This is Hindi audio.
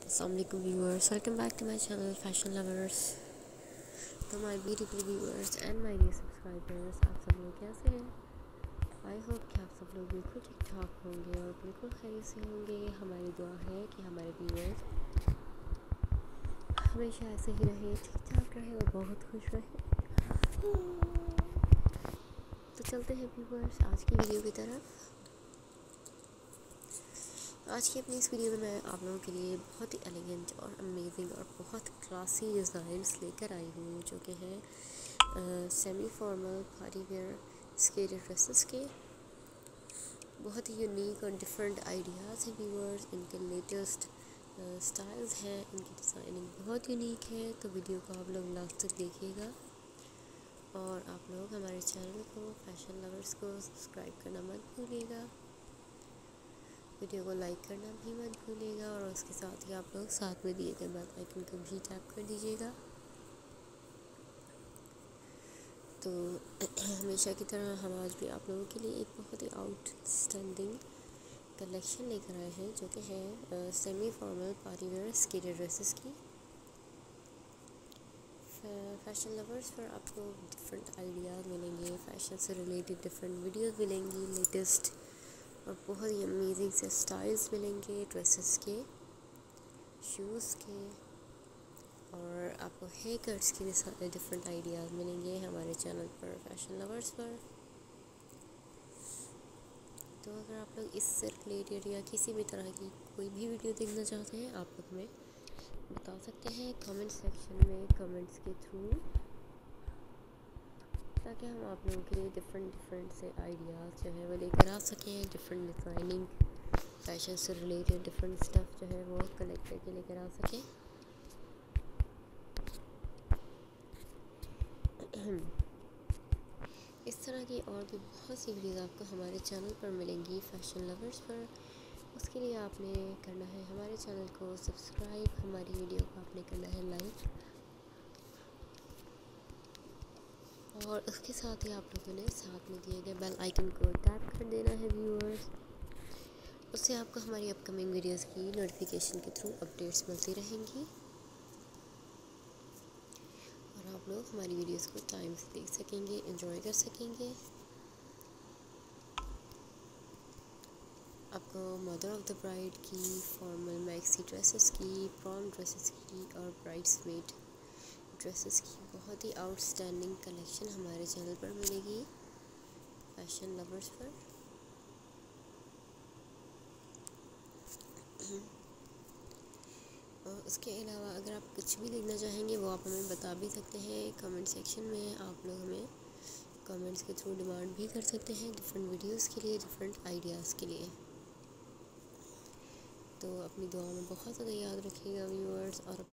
Assalamualaikum viewers, welcome back to my channel Fashion Lovers। तो my beautiful viewers and my dear subscribers, आप सब लोग कैसे हैं? आई होप कि आप सब लोग बिल्कुल ठीक ठाक होंगे और बिल्कुल खैरियत से होंगे। हमारी दुआ है कि हमारे व्यूअर्स हमेशा ऐसे ही रहे, ठीक ठाक रहे और बहुत खुश रहे। तो चलते हैं व्यूअर्स आज की वीडियो की तरफ। आज की अपनी इस वीडियो में मैं आप लोगों के लिए बहुत ही एलिगेंट और अमेजिंग और बहुत क्लासी डिज़ाइंस लेकर आई हूँ, जो कि हैं semi formal party wear skater dresses के। बहुत ही यूनिक और डिफरेंट आइडियाज़ हैं व्यूअर्स, इनके लेटेस्ट स्टाइल्स हैं, इनकी डिज़ाइनिंग बहुत यूनिक है। तो वीडियो को आप लोग लास्ट तक देखिएगा और आप लोग हमारे चैनल को फैशन लवर्स को सब्सक्राइब करना मत भूलिएगा। वीडियो को लाइक करना भी मत भूलिएगा और उसके साथ ही आप लोग साथ में दिए गए बेल आइकन को भी टैप कर दीजिएगा। तो हमेशा की तरह हम आज भी आप लोगों के लिए एक बहुत ही आउटस्टैंडिंग कलेक्शन लेकर आए हैं, जो कि है semi formal party wear skater dresses की। फैशन लवर्स पर आपको डिफरेंट आइडियाज़ मिलेंगे, फैशन से रिलेटेड डिफरेंट वीडियोस मिलेंगी लेटेस्ट, और बहुत ही अमेजिंग से स्टाइल्स मिलेंगे ड्रेसेस के, शूज़ के, और आपको हेयर कट्स के भी डिफरेंट आइडियाज़ मिलेंगे हमारे चैनल पर फैशन लवर्स पर। तो अगर आप लोग इससे रिलेटेड या किसी भी तरह की कोई भी वीडियो देखना चाहते हैं, आप लोग हमें बता सकते हैं कमेंट सेक्शन में कमेंट्स के थ्रू, ताकि हम आप लोगों के लिए डिफरेंट से आइडियाज़ जो है वो लेकर आ सकें। डिफरेंट डिज़ाइनिंग फैशन से रिलेटेड डिफरेंट स्टफ़ जो है वो कलेक्ट करके लेकर आ सकें। इस तरह की और भी बहुत सी वीडियोज़ आपको हमारे चैनल पर मिलेंगी फैशन लवर्स पर। उसके लिए आपने करना है हमारे चैनल को सब्सक्राइब, हमारी वीडियो को आपने करना है लाइक, और उसके साथ ही आप लोगों ने साथ में दिए गए बेल आइकन को टैप कर देना है व्यूअर्स। उससे आपको हमारी अपकमिंग वीडियोस की नोटिफिकेशन के थ्रू अपडेट्स मिलती रहेंगी और आप लोग हमारी वीडियोस को टाइम से देख सकेंगे, एंजॉय कर सकेंगे। आपको मदर ऑफ़ द ब्राइड की, फॉर्मल मैक्सी ड्रेसेस की, प्रॉम ड्रेसेस की और ब्राइड्समेड ड्रेसेस की बहुत ही आउटस्टैंडिंग कलेक्शन हमारे चैनल पर मिलेगी फैशन लवर्स पर। और उसके अलावा अगर आप कुछ भी देखना चाहेंगे वो आप हमें बता भी सकते हैं कमेंट सेक्शन में। आप लोग हमें कमेंट्स के थ्रू डिमांड भी कर सकते हैं डिफरेंट वीडियोस के लिए, डिफरेंट आइडियाज़ के लिए। तो अपनी दुआ में बहुत ज़्यादा याद रखिएगा व्यूअर्स, और